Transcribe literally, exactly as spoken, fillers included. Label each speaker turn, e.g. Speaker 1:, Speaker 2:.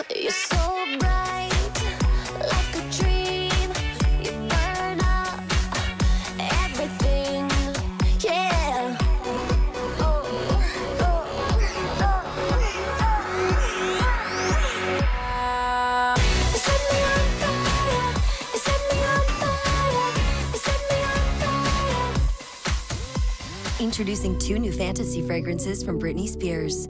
Speaker 1: You're so bright, like a dream. You burn up everything, yeah. Oh, oh, oh, oh. You set me on fire. You set me on fire. You set me on fire.
Speaker 2: Introducing two new fantasy fragrances from Britney Spears.